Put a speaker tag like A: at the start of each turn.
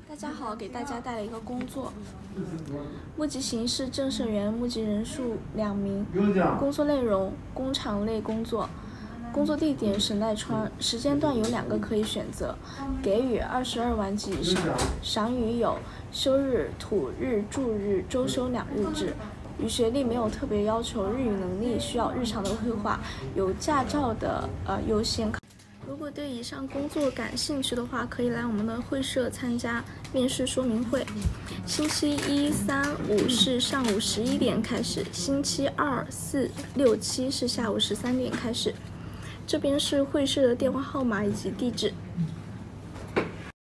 A: 大家好，给大家带来一个工作。募集形式：政社员，募集人数2名。工作内容：工厂类工作。工作地点：神奈川。时间段有2个可以选择。给予22万及以上。赏与有：休日、土日、祝日、周休2日制。与学历没有特别要求，日语能力需要日常的绘画，有驾照的优先考。如果对以上工作感兴趣的话，可以来我们的会社参加面试说明会。星期1、3、5是上午11点开始，星期2、4、6、7是下午13点开始。这边是会社的电话号码以及地址。